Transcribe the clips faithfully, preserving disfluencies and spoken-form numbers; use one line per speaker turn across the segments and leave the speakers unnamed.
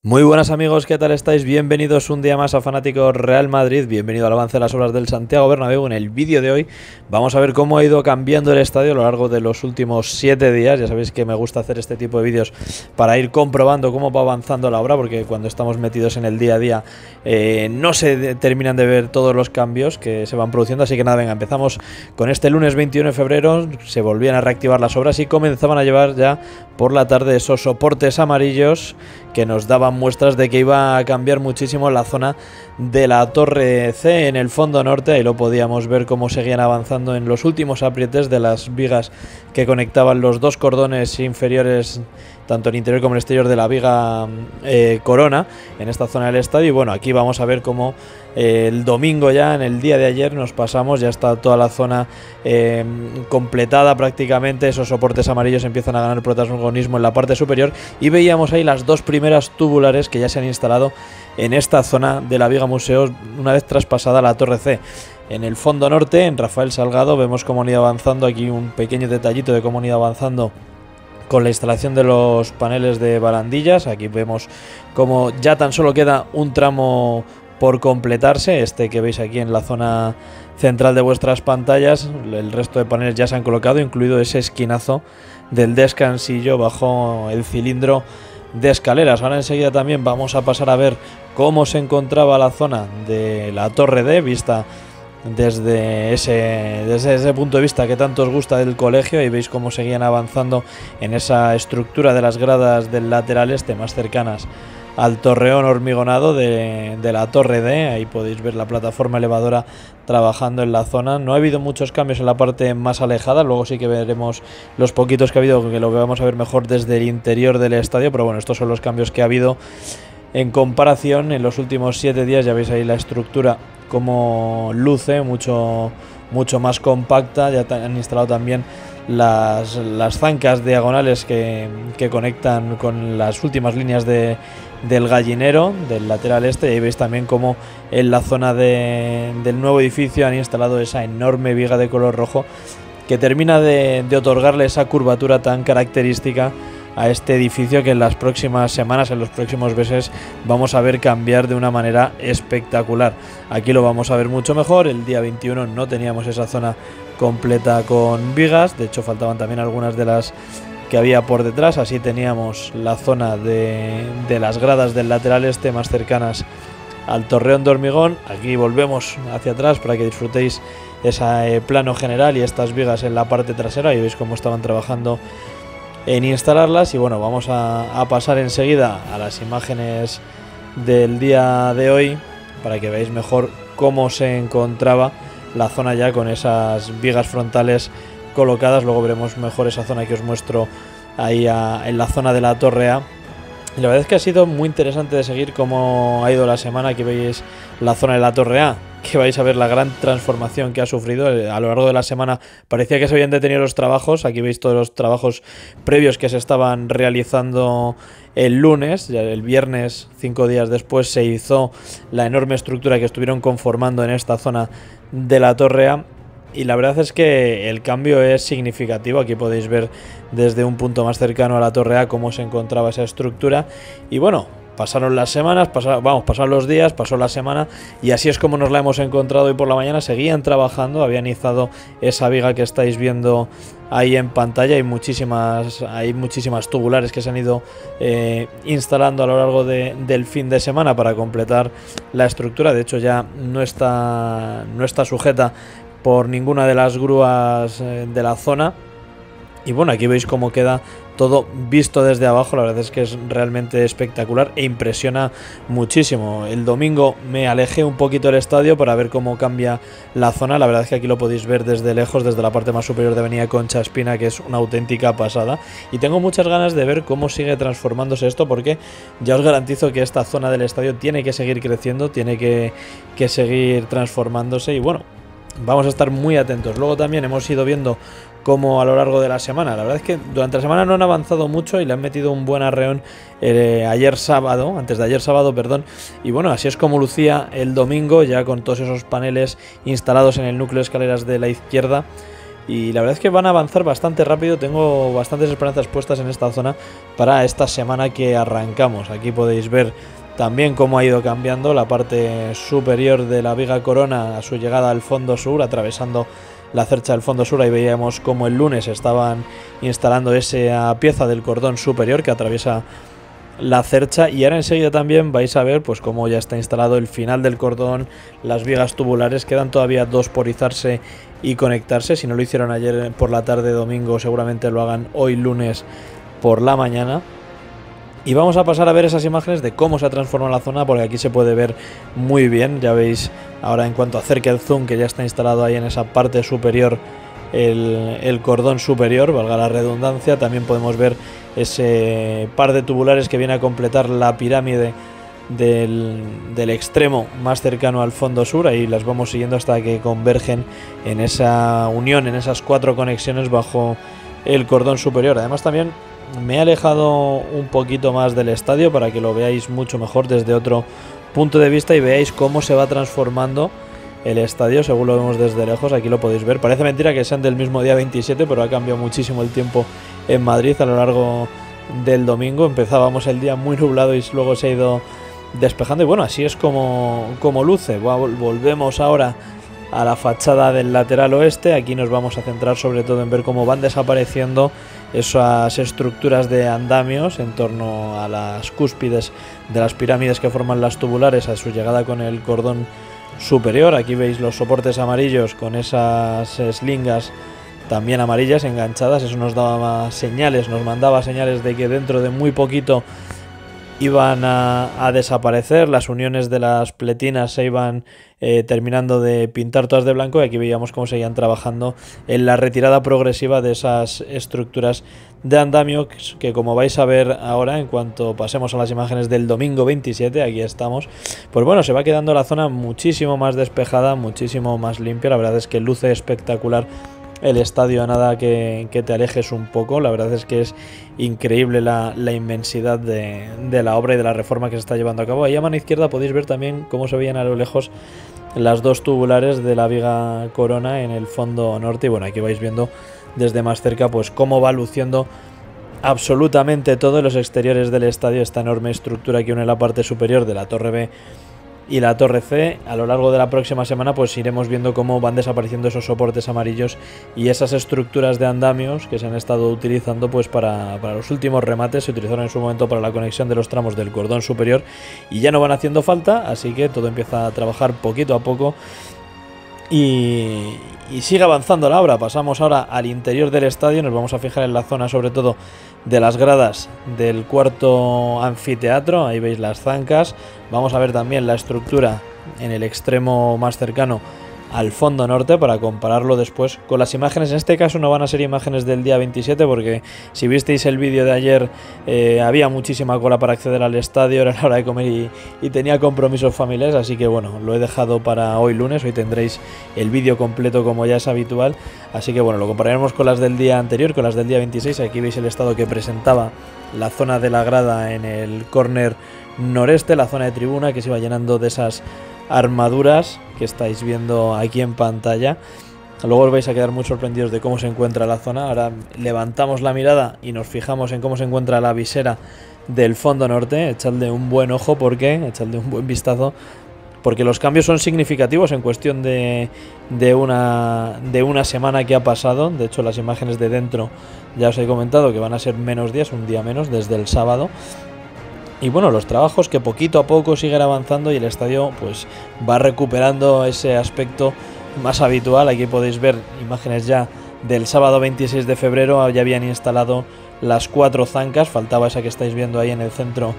Muy buenas amigos, ¿qué tal estáis? Bienvenidos un día más a Fanáticos Real Madrid, bienvenido al avance de las obras del Santiago Bernabéu. En el vídeo de hoy vamos a ver cómo ha ido cambiando el estadio a lo largo de los últimos siete días. Ya sabéis que me gusta hacer este tipo de vídeos para ir comprobando cómo va avanzando la obra, porque cuando estamos metidos en el día a día eh, no se terminan de ver todos los cambios que se van produciendo. Así que nada, venga, empezamos con este lunes veintiuno de febrero, se volvían a reactivar las obras y comenzaban a llevar ya por la tarde esos soportes amarillos que nos daban muestras de que iba a cambiar muchísimo la zona de la Torre C en el fondo norte. Ahí lo podíamos ver cómo seguían avanzando en los últimos aprietes de las vigas que conectaban los dos cordones inferiores, tanto el interior como el exterior de la viga eh, corona en esta zona del estadio. Y bueno, aquí vamos a ver cómo eh, el domingo, ya en el día de ayer, nos pasamos, ya está toda la zona eh, completada prácticamente. Esos soportes amarillos empiezan a ganar protagonismo en la parte superior y veíamos ahí las dos primeras tubulares que ya se han instalado en esta zona de la viga museo una vez traspasada la Torre C. En el fondo norte, en Rafael Salgado, vemos cómo han ido avanzando. Aquí un pequeño detallito de cómo han ido avanzando con la instalación de los paneles de barandillas. Aquí vemos cómo ya tan solo queda un tramo por completarse, este que veis aquí en la zona central de vuestras pantallas. El resto de paneles ya se han colocado, incluido ese esquinazo del descansillo bajo el cilindro de escaleras. Ahora enseguida también vamos a pasar a ver cómo se encontraba la zona de la Torre D, vista desde ese, desde ese punto de vista que tanto os gusta del colegio. Y veis cómo seguían avanzando en esa estructura de las gradas del lateral este, más cercanas al torreón hormigonado de, de la Torre D. Ahí podéis ver la plataforma elevadora trabajando en la zona. No ha habido muchos cambios en la parte más alejada, luego sí que veremos los poquitos que ha habido, que lo vamos a ver mejor desde el interior del estadio, pero bueno, estos son los cambios que ha habido en comparación en los últimos siete días. Ya veis ahí la estructura como luce, mucho, mucho más compacta. Ya han instalado también las, las zancas diagonales que, que conectan con las últimas líneas de del gallinero del lateral este. Y ahí veis también cómo en la zona de, del nuevo edificio han instalado esa enorme viga de color rojo que termina de, de otorgarle esa curvatura tan característica a este edificio, que en las próximas semanas, en los próximos meses, vamos a ver cambiar de una manera espectacular. Aquí lo vamos a ver mucho mejor. El día veintiuno no teníamos esa zona completa con vigas, de hecho faltaban también algunas de las que había por detrás. Así teníamos la zona de, de las gradas del lateral este más cercanas al torreón de hormigón. Aquí volvemos hacia atrás para que disfrutéis ese eh, plano general y estas vigas en la parte trasera. Y veis cómo estaban trabajando en instalarlas. Y bueno, vamos a, a pasar enseguida a las imágenes del día de hoy para que veáis mejor cómo se encontraba la zona ya con esas vigas frontales colocadas. Luego veremos mejor esa zona que os muestro ahí a, en la zona de la Torre A. Y la verdad es que ha sido muy interesante de seguir cómo ha ido la semana. Aquí veis la zona de la Torre A, que vais a ver la gran transformación que ha sufrido a lo largo de la semana. Parecía que se habían detenido los trabajos. Aquí veis todos los trabajos previos que se estaban realizando el lunes. Ya el viernes, cinco días después, se hizo la enorme estructura que estuvieron conformando en esta zona de la Torre A. Y la verdad es que el cambio es significativo. Aquí podéis ver desde un punto más cercano a la Torre A cómo se encontraba esa estructura. Y bueno, pasaron las semanas, pasaron, vamos, pasaron los días, pasó la semana, y así es como nos la hemos encontrado hoy por la mañana. Seguían trabajando, habían izado esa viga que estáis viendo ahí en pantalla. Hay muchísimas, hay muchísimas tubulares que se han ido eh, instalando a lo largo de, del fin de semana para completar la estructura. De hecho, ya no está, no está sujeta por ninguna de las grúas de la zona. Y bueno, aquí veis cómo queda todo visto desde abajo. La verdad es que es realmente espectacular e impresiona muchísimo. El domingo me alejé un poquito del estadio para ver cómo cambia la zona. La verdad es que aquí lo podéis ver desde lejos, desde la parte más superior de Avenida Concha Espina, que es una auténtica pasada. Y tengo muchas ganas de ver cómo sigue transformándose esto, porque ya os garantizo que esta zona del estadio tiene que seguir creciendo, tiene que, que seguir transformándose. Y bueno, vamos a estar muy atentos. Luego también hemos ido viendo cómo a lo largo de la semana, la verdad es que durante la semana no han avanzado mucho y le han metido un buen arreón eh, ayer sábado, antes de ayer sábado, perdón. Y bueno, así es como lucía el domingo, ya con todos esos paneles instalados en el núcleo de escaleras de la izquierda, y la verdad es que van a avanzar bastante rápido. Tengo bastantes esperanzas puestas en esta zona para esta semana que arrancamos. Aquí podéis ver también cómo ha ido cambiando la parte superior de la viga Corona a su llegada al fondo sur, atravesando la cercha del fondo sur. Ahí veíamos cómo el lunes estaban instalando esa pieza del cordón superior que atraviesa la cercha, y ahora enseguida también vais a ver pues cómo ya está instalado el final del cordón, las vigas tubulares. Quedan todavía dos por izarse y conectarse. Si no lo hicieron ayer por la tarde domingo, seguramente lo hagan hoy lunes por la mañana. Y vamos a pasar a ver esas imágenes de cómo se ha transformado la zona, porque aquí se puede ver muy bien. Ya veis ahora, en cuanto acerque el zoom, que ya está instalado ahí en esa parte superior el, el cordón superior, valga la redundancia. También podemos ver ese par de tubulares que viene a completar la pirámide del, del extremo más cercano al fondo sur. Ahí las vamos siguiendo hasta que convergen en esa unión, en esas cuatro conexiones bajo el cordón superior. Además también me he alejado un poquito más del estadio para que lo veáis mucho mejor desde otro punto de vista y veáis cómo se va transformando el estadio según lo vemos desde lejos. Aquí lo podéis ver. Parece mentira que sean del mismo día veintisiete, pero ha cambiado muchísimo el tiempo en Madrid a lo largo del domingo. Empezábamos el día muy nublado y luego se ha ido despejando, y bueno, así es como, como luce. Volvemos ahora a la fachada del lateral oeste. Aquí nos vamos a centrar sobre todo en ver cómo van desapareciendo esas estructuras de andamios en torno a las cúspides de las pirámides que forman las tubulares a su llegada con el cordón superior. Aquí veis los soportes amarillos con esas eslingas también amarillas enganchadas. Eso nos daba señales, nos mandaba señales de que dentro de muy poquito iban a, a desaparecer. Las uniones de las pletinas se iban eh, terminando de pintar todas de blanco, y aquí veíamos cómo seguían trabajando en la retirada progresiva de esas estructuras de andamio que, que como vais a ver ahora, en cuanto pasemos a las imágenes del domingo veintisiete, aquí estamos, pues bueno, se va quedando la zona muchísimo más despejada, muchísimo más limpia. La verdad es que luce espectacular el estadio a nada que, que te alejes un poco. La verdad es que es increíble la, la inmensidad de, de la obra y de la reforma que se está llevando a cabo. Ahí a mano izquierda podéis ver también cómo se veían a lo lejos las dos tubulares de la viga Corona en el fondo norte, y bueno, aquí vais viendo desde más cerca pues cómo va luciendo absolutamente todo en los exteriores del estadio, esta enorme estructura que une la parte superior de la Torre B y la Torre C. A lo largo de la próxima semana pues iremos viendo cómo van desapareciendo esos soportes amarillos y esas estructuras de andamios que se han estado utilizando pues para, para los últimos remates. Se utilizaron en su momento para la conexión de los tramos del cordón superior y ya no van haciendo falta, así que todo empieza a trabajar poquito a poco y, y sigue avanzando la obra. Pasamos ahora al interior del estadio, nos vamos a fijar en la zona sobre todo de las gradas del cuarto anfiteatro. Ahí veis las zancas. Vamos a ver también la estructura en el extremo más cercano al fondo norte para compararlo después con las imágenes. En este caso no van a ser imágenes del día veintisiete, porque si visteis el vídeo de ayer eh, había muchísima cola para acceder al estadio, era la hora de comer y, y tenía compromisos familiares, así que bueno, lo he dejado para hoy lunes. Hoy tendréis el vídeo completo como ya es habitual, así que bueno, lo compararemos con las del día anterior, con las del día veintiséis. Aquí veis el estado que presentaba la zona de la grada en el córner noreste, la zona de tribuna que se iba llenando de esas armaduras que estáis viendo aquí en pantalla. Luego os vais a quedar muy sorprendidos de cómo se encuentra la zona. Ahora levantamos la mirada y nos fijamos en cómo se encuentra la visera del fondo norte. Echadle un buen ojo, porque echadle un buen vistazo, porque los cambios son significativos en cuestión de, de, una, de una semana que ha pasado. De hecho, las imágenes de dentro ya os he comentado que van a ser menos días, un día menos desde el sábado. Y bueno, los trabajos que poquito a poco siguen avanzando y el estadio pues va recuperando ese aspecto más habitual. Aquí podéis ver imágenes ya del sábado veintiséis de febrero. Ya habían instalado las cuatro zancas, faltaba esa que estáis viendo ahí en el centro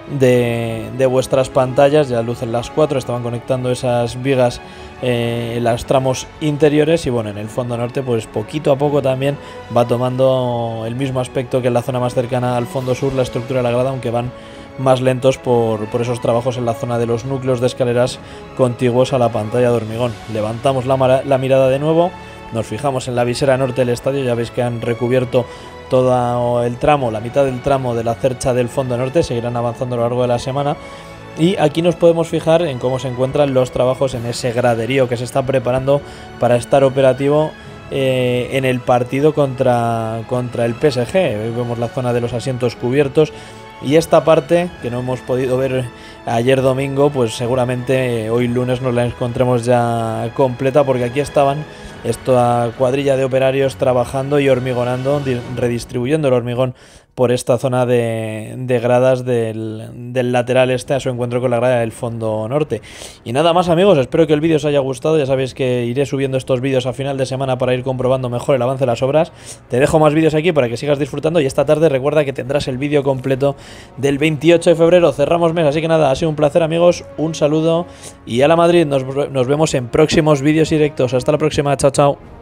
de, de vuestras pantallas. Ya lucen las cuatro, estaban conectando esas vigas eh, en los tramos interiores. Y bueno, en el fondo norte pues poquito a poco también va tomando el mismo aspecto que en la zona más cercana al fondo sur, la estructura de la grada, aunque van más lentos por, por esos trabajos en la zona de los núcleos de escaleras contiguos a la pantalla de hormigón. Levantamos la, la mirada de nuevo, nos fijamos en la visera norte del estadio. Ya veis que han recubierto todo el tramo, la mitad del tramo de la cercha del fondo norte. Seguirán avanzando a lo largo de la semana. Y aquí nos podemos fijar en cómo se encuentran los trabajos en ese graderío que se está preparando para estar operativo eh, en el partido contra, contra el P S G. Vemos la zona de los asientos cubiertos. Y esta parte, que no hemos podido ver ayer domingo, pues seguramente hoy lunes nos la encontremos ya completa, porque aquí estaban esta cuadrilla de operarios trabajando y hormigonando, redistribuyendo el hormigón por esta zona de, de gradas del, del lateral este a su encuentro con la grada del fondo norte. Y nada más, amigos, espero que el vídeo os haya gustado. Ya sabéis que iré subiendo estos vídeos a final de semana para ir comprobando mejor el avance de las obras. Te dejo más vídeos aquí para que sigas disfrutando, y esta tarde recuerda que tendrás el vídeo completo del veintiocho de febrero. Cerramos mes, así que nada, ha sido un placer, amigos, un saludo y a la Madrid. Nos, nos vemos en próximos vídeos directos. Hasta la próxima, chao chao.